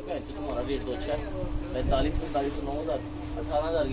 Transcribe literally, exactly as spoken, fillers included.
तुम्हारा रेट तो अच्छा है, पैंतालीस पैंतालीस नौ हज़ार अठारह हज़ार